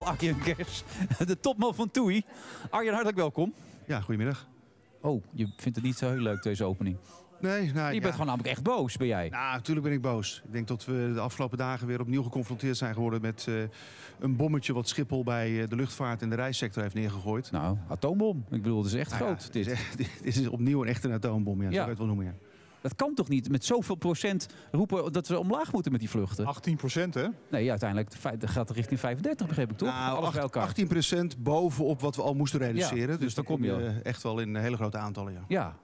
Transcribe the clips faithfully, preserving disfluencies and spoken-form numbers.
Arjen Kers, de topman van TUI. Arjen, hartelijk welkom. Ja, goedemiddag. Oh, je vindt het niet zo heel leuk, deze opening. Nee, nou, je ja. bent gewoon namelijk echt boos, ben jij? Nou, natuurlijk ben ik boos. Ik denk dat we de afgelopen dagen weer opnieuw geconfronteerd zijn geworden met uh, een bommetje wat Schiphol bij uh, de luchtvaart en de reissector heeft neergegooid. Nou, atoombom. Ik bedoel, het is echt nou groot. Ja, dit. Dit, is, dit is opnieuw een echte atoombom, ja, zo Ja. kan je het wel noemen. Ja. Dat kan toch niet met zoveel procent roepen dat we omlaag moeten met die vluchten? achttien procent, hè? Nee, uiteindelijk dat gaat het richting vijfendertig, begreep ik toch? Nou, Alles bij elkaar. achttien procent bovenop wat we al moesten reduceren. Ja, dus, dus dan dan kom je uh, echt wel in hele grote aantallen. Ja. Ja.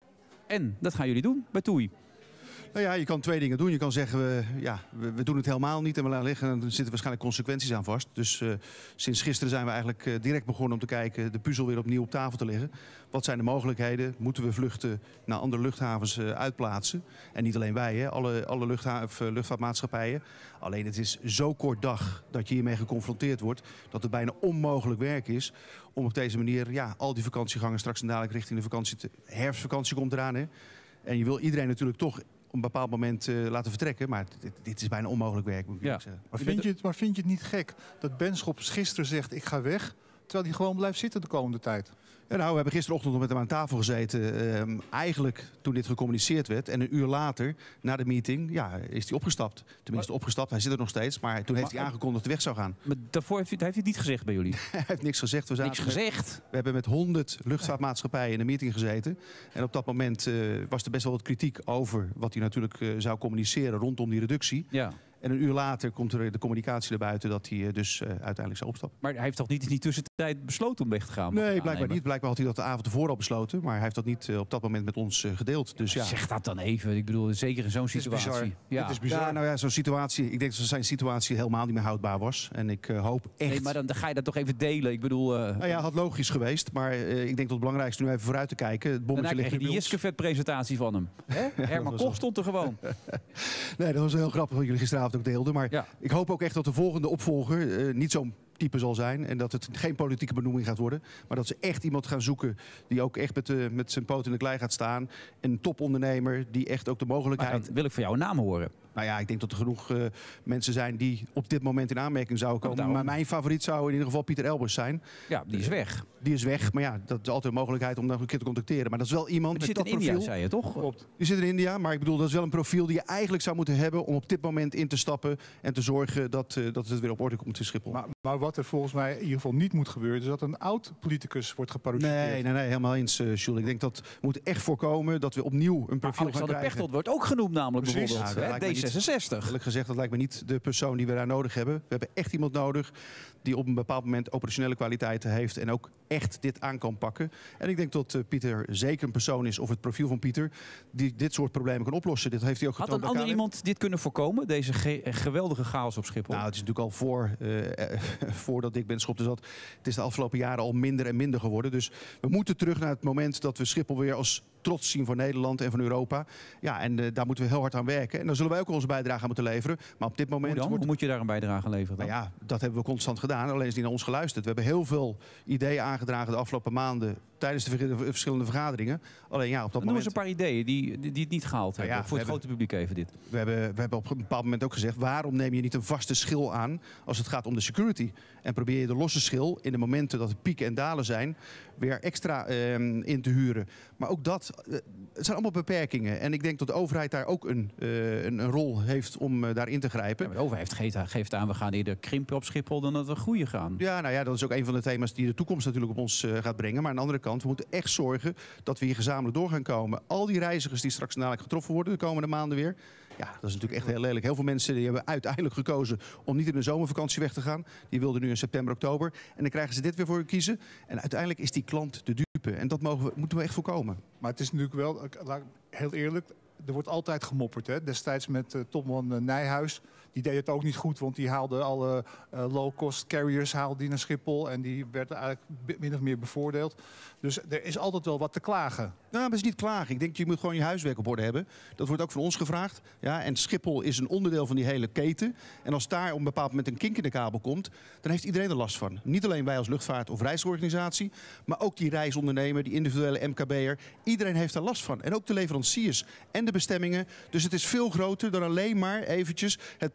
En, dat gaan jullie doen bij TUI? Nou ja, je kan twee dingen doen. Je kan zeggen, we, ja, we, we doen het helemaal niet en we laten liggen. En er zitten waarschijnlijk consequenties aan vast. Dus uh, sinds gisteren zijn we eigenlijk uh, direct begonnen om te kijken, de puzzel weer opnieuw op tafel te leggen. Wat zijn de mogelijkheden? Moeten we vluchten naar andere luchthavens uh, uitplaatsen? En niet alleen wij, hè? alle, alle luchtha- of, uh, luchtvaartmaatschappijen. Alleen het is zo kort dag dat je hiermee geconfronteerd wordt, dat het bijna onmogelijk werk is om op deze manier ja, al die vakantiegangers straks en dadelijk richting de vakantie te, herfstvakantie komt eraan. Hè? En je wil iedereen natuurlijk toch op een bepaald moment uh, laten vertrekken. Maar dit, dit is bijna onmogelijk werk, moet ik ja. zeggen. Maar vind, je het, maar vind je het niet gek dat Benschop gisteren zegt, ik ga weg, terwijl hij gewoon blijft zitten de komende tijd? Ja, nou, we hebben gisterochtend nog met hem aan tafel gezeten. Um, eigenlijk toen dit gecommuniceerd werd. En een uur later, na de meeting, ja, is hij opgestapt. Tenminste maar, opgestapt, hij zit er nog steeds. Maar toen heeft maar, hij aangekondigd dat hij weg zou gaan. Maar daarvoor heeft hij, heeft hij het niet gezegd bij jullie? Hij heeft niks gezegd. We niks gezegd? Met, we hebben met honderd luchtvaartmaatschappijen in een meeting gezeten. En op dat moment uh, was er best wel wat kritiek over wat hij natuurlijk uh, zou communiceren rondom die reductie. Ja. En een uur later komt er de communicatie naar buiten dat hij uh, dus uh, uiteindelijk zou opstappen. Maar hij heeft toch niet in die tussentijd besloten om weg te gaan? Nee, blijkbaar aannemen. niet. Blijkbaar had hij dat de avond ervoor al besloten. Maar hij heeft dat niet uh, op dat moment met ons uh, gedeeld. Dus, ja. Zeg dat dan even. Ik bedoel, zeker in zo'n situatie. Ja. Het is bizar. Ja, nou ja, zo'n situatie. Ik denk dat zijn situatie helemaal niet meer houdbaar was. En ik uh, hoop echt... Nee, maar dan, dan ga je dat toch even delen. Ik bedoel... Uh... Nou ja, had logisch geweest. Maar uh, ik denk dat het belangrijkste nu even vooruit te kijken. Het bommetje Daarna ligt kreeg je die Jiskevet-presentatie van hem. Hè? Herman Koch stond er gewoon. Nee, dat was heel grappig wat jullie gisteravond ook deelden. Maar ja. ik hoop ook echt dat de volgende opvolger uh, niet zo'n type zal zijn. En dat het geen politieke benoeming gaat worden. Maar dat ze echt iemand gaan zoeken die ook echt met, de, met zijn poot in de klei gaat staan. Een topondernemer die echt ook de mogelijkheid... Maar dan wil ik voor jou een naam horen. Nou ja, ik denk dat er genoeg uh, mensen zijn die op dit moment in aanmerking zouden komen. Oh, maar mijn favoriet zou in ieder geval Pieter Elbers zijn. Ja, die is weg. Die is weg, maar ja, dat is altijd een mogelijkheid om nog een keer te contacteren. Maar dat is wel iemand die met zit dat in profiel. India, zei je toch? Klopt. Die zit in India, maar ik bedoel, dat is wel een profiel die je eigenlijk zou moeten hebben om op dit moment in te stappen en te zorgen dat, uh, dat het weer op orde komt in Schiphol. Maar, maar wat er volgens mij in ieder geval niet moet gebeuren, is dat een oud politicus wordt geparodieerd. Nee, nee, nee, helemaal eens, uh, Jules. Ik denk dat we moeten echt voorkomen dat we opnieuw een profiel gaan krijgen. Alexander Pechtold wordt ook genoemd namelijk. Precies. Bijvoorbeeld. Ja, D zesenzestig. Eerlijk gezegd, dat lijkt me niet de persoon die we daar nodig hebben. We hebben echt iemand nodig die op een bepaald moment operationele kwaliteiten heeft en ook echt dit aan kan pakken. En ik denk dat uh, Pieter zeker een persoon is, of het profiel van Pieter, die dit soort problemen kan oplossen. Dit heeft hij ook Had getoond. een ander iemand dit kunnen voorkomen? Deze ge geweldige chaos op Schiphol? Nou, het is natuurlijk al voor, uh, uh, voordat Dick Benschop er zat. Het is de afgelopen jaren al minder en minder geworden. Dus we moeten terug naar het moment dat we Schiphol weer als trots zien van Nederland en van Europa. Ja, en uh, daar moeten we heel hard aan werken. En dan zullen wij ook onze bijdrage aan moeten leveren. Maar op dit moment... Hoe dan? Wordt... Hoe moet je daar een bijdrage aan leveren dan? Nou ja, dat hebben we constant gedaan. Alleen is niet naar ons geluisterd. We hebben heel veel ideeën aangedragen de afgelopen maanden tijdens de verschillende vergaderingen. Alleen ja, op dat Noem moment... eens een paar ideeën die, die, die het niet gehaald hebben. Nou ja, voor het hebben, grote publiek even dit. We hebben, we hebben op een bepaald moment ook gezegd, waarom neem je niet een vaste schil aan als het gaat om de security? En probeer je de losse schil in de momenten dat er pieken en dalen zijn, weer extra eh, in te huren. Maar ook dat, eh, het zijn allemaal beperkingen. En ik denk dat de overheid daar ook een, uh, een, een rol heeft om uh, daarin te grijpen. Ja, de overheid geeft, geeft aan, we gaan eerder krimpen op Schiphol dan dat we groeien gaan. Ja, nou ja, dat is ook een van de thema's die de toekomst natuurlijk op ons uh, gaat brengen. Maar aan de andere kant, we moeten echt zorgen dat we hier gezamenlijk door gaan komen. Al die reizigers die straks dadelijk getroffen worden de komende maanden weer. Ja, dat is natuurlijk echt heel lelijk. Heel veel mensen die hebben uiteindelijk gekozen om niet in de zomervakantie weg te gaan. Die wilden nu in september, oktober. En dan krijgen ze dit weer voor kiezen. En uiteindelijk is die klant de dupe. En dat mogen we, moeten we echt voorkomen. Maar het is natuurlijk wel, heel eerlijk, er wordt altijd gemopperd. Hè? Destijds met uh, topman uh, Nijhuis. Die deed het ook niet goed, want die haalde alle uh, low-cost carriers haalde die naar Schiphol. En die werden eigenlijk min of meer bevoordeeld. Dus er is altijd wel wat te klagen. Nou, maar het is niet klagen. Ik denk, je moet gewoon je huiswerk op orde hebben. Dat wordt ook van ons gevraagd. Ja, en Schiphol is een onderdeel van die hele keten. En als daar op een bepaald moment een kink in de kabel komt, dan heeft iedereen er last van. Niet alleen wij als luchtvaart- of reisorganisatie, maar ook die reisondernemer, die individuele M K B'er. Iedereen heeft daar last van. En ook de leveranciers en de bestemmingen. Dus het is veel groter dan alleen maar eventjes het probleem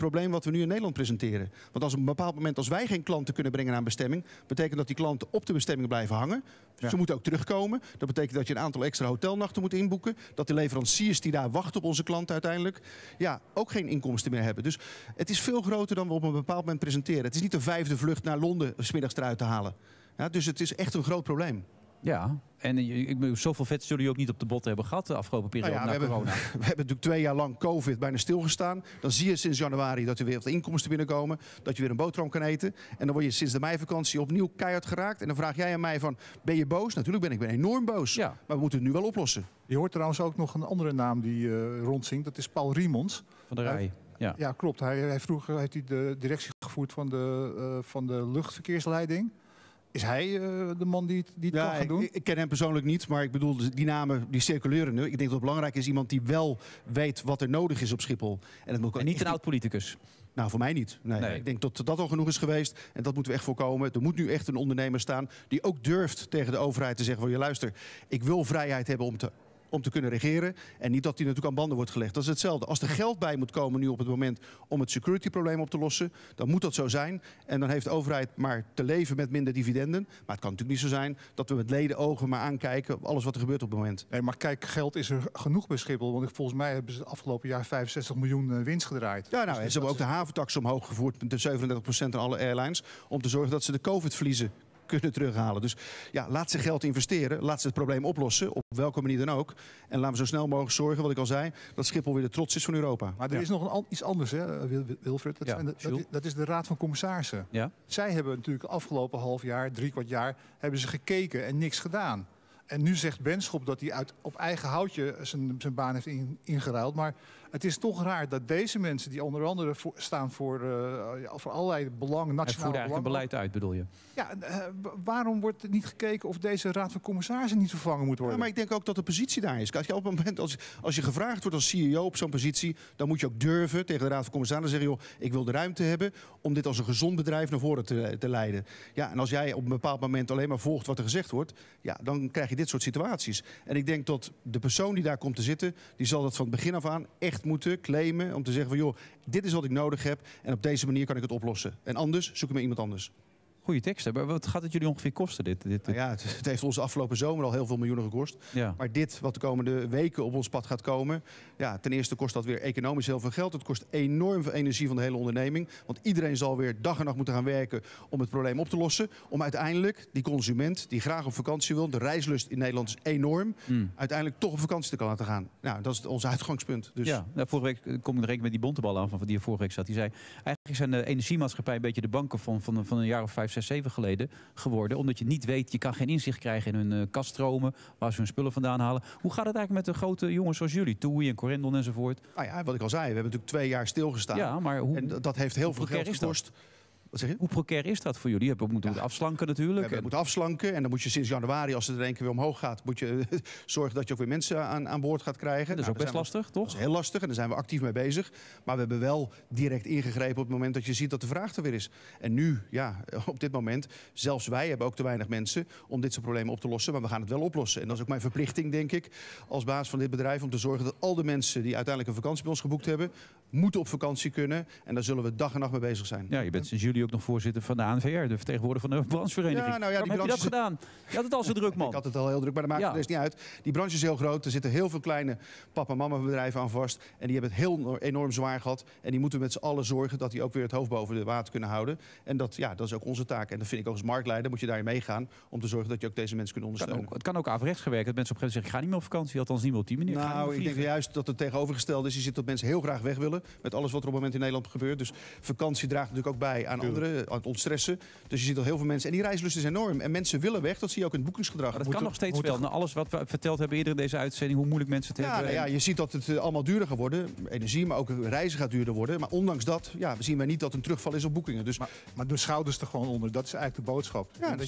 probleem wat we nu in Nederland presenteren. Want als op een bepaald moment, als wij geen klanten kunnen brengen aan bestemming, betekent dat die klanten op de bestemming blijven hangen. Ja. Ze moeten ook terugkomen. Dat betekent dat je een aantal extra hotelnachten moet inboeken. Dat de leveranciers die daar wachten op onze klanten uiteindelijk, ja, ook geen inkomsten meer hebben. Dus het is veel groter dan we op een bepaald moment presenteren. Het is niet een vijfde vlucht naar Londen 's middags eruit te halen. Ja, dus het is echt een groot probleem. Ja, en ik bedoel, zoveel vet zullen jullie ook niet op de botten hebben gehad de afgelopen periode nou ja, na we corona. Hebben, we hebben natuurlijk twee jaar lang COVID bijna stilgestaan. Dan zie je sinds januari dat er weer wat inkomsten binnenkomen. Dat je weer een boterham kan eten. En dan word je sinds de meivakantie opnieuw keihard geraakt. En dan vraag jij aan mij van, ben je boos? Natuurlijk ben ik ben enorm boos. Ja. Maar we moeten het nu wel oplossen. Je hoort trouwens ook nog een andere naam die uh, rondzinkt. Dat is Paul Riemonds. Van de Rij. Ja. ja, klopt. Hij, hij vroeger heeft hij de directie gevoerd van de, uh, van de luchtverkeersleiding. Is hij uh, de man die het, die het ja, kan gaan doen? Ik, ik ken hem persoonlijk niet, maar ik bedoel, die namen die circuleren nu. Ik denk dat het belangrijk is iemand die wel weet wat er nodig is op Schiphol. En, dat moet en niet een oud-politicus? Nou, voor mij niet. Nee. Nee. Ik denk dat dat al genoeg is geweest. En dat moeten we echt voorkomen. Er moet nu echt een ondernemer staan die ook durft tegen de overheid te zeggen van, je luister, ik wil vrijheid hebben om te... om te kunnen regeren. En niet dat die natuurlijk aan banden wordt gelegd. Dat is hetzelfde. Als er geld bij moet komen nu op het moment om het security-probleem op te lossen, dan moet dat zo zijn. En dan heeft de overheid maar te leven met minder dividenden. Maar het kan natuurlijk niet zo zijn dat we met leden ogen maar aankijken alles wat er gebeurt op het moment. Nee, maar kijk, geld is er genoeg bij Schiphol. Want volgens mij hebben ze het afgelopen jaar vijfenzestig miljoen winst gedraaid. Ja, nou, dus ze hebben ook de haventax omhoog gevoerd met de zevenendertig procent aan alle airlines. Om te zorgen dat ze de COVID-verliezen kunnen terughalen. Dus ja, laat ze geld investeren. Laat ze het probleem oplossen. Op welke manier dan ook. En laten we zo snel mogelijk zorgen, wat ik al zei, dat Schiphol weer de trots is van Europa. Maar er ja. is nog een an iets anders, hè, Wilfred. Dat, ja, dat, dat, dat is de Raad van Commissarissen. Ja? Zij hebben natuurlijk het afgelopen half jaar, drie kwart jaar, hebben ze gekeken en niks gedaan. En nu zegt Benschop dat hij uit, op eigen houtje zijn, zijn baan heeft in, ingeruild. Maar het is toch raar dat deze mensen, die onder andere voor, staan voor, uh, voor allerlei belangen, nationale Hij voert eigenlijk een beleid uit, bedoel je? Ja, uh, waarom wordt er niet gekeken of deze Raad van Commissarissen niet vervangen moet worden? Ja, maar ik denk ook dat de positie daar is. Kijk, op het moment als, als je gevraagd wordt als C E O op zo'n positie, dan moet je ook durven tegen de Raad van Commissarissen zeggen, joh, ik wil de ruimte hebben om dit als een gezond bedrijf naar voren te, te leiden. Ja, en als jij op een bepaald moment alleen maar volgt wat er gezegd wordt, ja, dan krijg je dit soort situaties. En ik denk dat de persoon die daar komt te zitten, die zal dat van het begin af aan echt moeten claimen om te zeggen van, joh, dit is wat ik nodig heb en op deze manier kan ik het oplossen. En anders zoek ik me iemand anders. Goeie teksten. Maar wat gaat het jullie ongeveer kosten? Dit, dit, dit? Nou ja, het, het heeft ons de afgelopen zomer al heel veel miljoenen gekost. Ja. Maar dit, wat de komende weken op ons pad gaat komen, ja, ten eerste kost dat weer economisch heel veel geld. Het kost enorm veel energie van de hele onderneming. Want iedereen zal weer dag en nacht moeten gaan werken om het probleem op te lossen. Om uiteindelijk die consument die graag op vakantie wil, de reislust in Nederland is enorm, mm. uiteindelijk toch op vakantie te kan laten gaan. Nou, dat is ons uitgangspunt. Dus. Ja, nou, vorige week kom ik er met die bontebal aan van die er vorige week zat. Die zei, eigenlijk zijn de energiemaatschappij een beetje de banken van, van, van een jaar of vijf, zes, zeven geleden geworden. Omdat je niet weet, je kan geen inzicht krijgen in hun uh, kaststromen, waar ze hun spullen vandaan halen. Hoe gaat het eigenlijk met de grote jongens zoals jullie, TUI en Corendon enzovoort? Nou ja, wat ik al zei, we hebben natuurlijk twee jaar stilgestaan. Ja, maar hoe, en dat heeft heel veel geld gekost. Wat zeg je? Hoe precair is dat voor jullie? Je hebt moeten ja. afslanken natuurlijk. We, we moeten afslanken en dan moet je sinds januari, als het er een keer weer omhoog gaat, moet je zorgen dat je ook weer mensen aan, aan boord gaat krijgen. Dat is nou, ook best lastig, we, toch? Dat is heel lastig en daar zijn we actief mee bezig. Maar we hebben wel direct ingegrepen op het moment dat je ziet dat de vraag er weer is. En nu, ja, op dit moment, zelfs wij hebben ook te weinig mensen om dit soort problemen op te lossen. Maar we gaan het wel oplossen. En dat is ook mijn verplichting, denk ik, als baas van dit bedrijf, om te zorgen dat al de mensen die uiteindelijk een vakantie bij ons geboekt hebben, moeten op vakantie kunnen. En daar zullen we dag en nacht mee bezig zijn. Ja, je bent sinds juli ook nog voorzitter van de A N V R, de vertegenwoordiger van de branchevereniging. Ja, nou ja, Waarom heb je dat gedaan? Je had het al zo druk, man. Ik had het al heel druk, maar dat maakt ja. het dus niet uit. Die branche is heel groot. Er zitten heel veel kleine papa-mama bedrijven aan vast. En die hebben het heel enorm zwaar gehad. En die moeten met z'n allen zorgen dat die ook weer het hoofd boven het water kunnen houden. En dat, ja, dat is ook onze taak. En dat vind ik ook als marktleider, moet je daarin meegaan om te zorgen dat je ook deze mensen kunt ondersteunen. Kan ook, het kan ook averechts gewerkt dat mensen op een gegeven moment zeggen, ik ga niet meer op vakantie, althans niet meer op die manier. Nou, ik denk juist dat het tegenovergestelde is. Je ziet dat mensen heel graag weg willen met alles wat er op het moment in Nederland gebeurt. Dus vakantie draagt natuurlijk ook bij aan anderen, aan het ontstressen. Dus je ziet al heel veel mensen. En die reislust is enorm. En mensen willen weg. Dat zie je ook in het boekingsgedrag. Maar dat kan nog steeds wel. Na alles wat we verteld hebben eerder in deze uitzending, hoe moeilijk mensen het ja, hebben. Nou ja, je ziet dat het uh, allemaal duurder gaat worden. Energie, maar ook reizen gaat duurder worden. Maar ondanks dat ja, zien wij niet dat een terugval is op boekingen. Dus maar, maar de schouders er gewoon onder. Dat is eigenlijk de boodschap. Ja, ja, dat